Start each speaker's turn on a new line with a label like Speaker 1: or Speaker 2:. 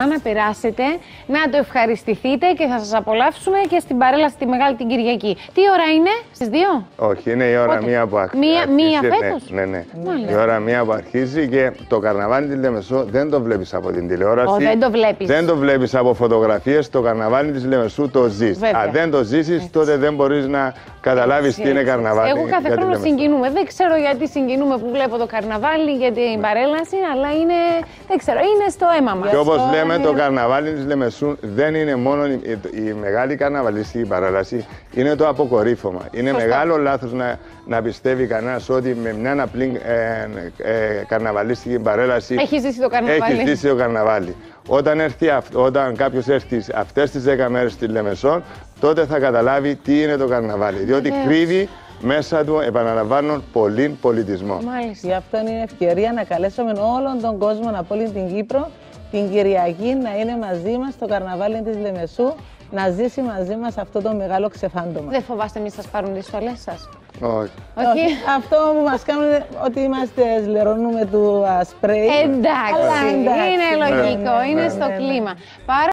Speaker 1: Να περάσετε, να το ευχαριστηθείτε και θα σας απολαύσουμε και στην παρέλαση τη Μεγάλη την Κυριακή. Τι ώρα είναι, στις 2?
Speaker 2: Όχι, είναι η ώρα μία που αρχίζει.
Speaker 1: Μία φέτος?
Speaker 2: Ναι. Η ώρα μία που αρχίζει και το καρναβάλι της Λεμεσού δεν το βλέπεις από την τηλεόραση.
Speaker 1: Δεν το βλέπεις.
Speaker 2: Δεν το βλέπεις από φωτογραφίες. Το καρναβάλι της Λεμεσού το ζεις. Αν δεν το ζήσεις, τότε δεν μπορείς να καταλάβεις τι είναι καρναβάλι.
Speaker 1: Εγώ κάθε χρόνο συγκινούμε. Δεν ξέρω γιατί συγκινούμε που βλέπω το καρναβάλι για την παρέλαση, αλλά είναι, δεν ξέρω, είναι στο αίμα μας.
Speaker 2: Και όπως λέμε, το καρναβάλι της Λεμεσού δεν είναι μόνο η μεγάλη καρναβαλιστική παρέλαση, είναι το αποκορύφωμα. Είναι μεγάλο λάθος να πιστεύει κανένας ότι με μια απλή καρναβαλιστική παρέλαση
Speaker 1: έχει ζήσει το καρναβάλι.
Speaker 2: Έχει ζήσει το καρναβάλι. Όταν κάποιος έρθει αυτές τις 10 μέρες στη Λεμεσό, τότε θα καταλάβει τι είναι το καρναβάλι. Διότι κρύβει μέσα του, επαναλαμβάνω, πολύ πολιτισμό.
Speaker 3: Μάλιστα. Γι' αυτό είναι ευκαιρία να καλέσουμε όλον τον κόσμο από όλη την Κύπρο την Κυριακή να είναι μαζί μας στο καρναβάλι της Λεμεσού, να ζήσει μαζί μας αυτό το μεγάλο ξεφάντωμα.
Speaker 1: Δεν φοβάστε μη σας πάρουν τις στολές σας?
Speaker 2: Όχι.
Speaker 3: Αυτό που μας κάνουν ότι είμαστε σλερώνουμε του σπρέι.
Speaker 1: Εντάξει, είναι λογικό, είναι στο κλίμα.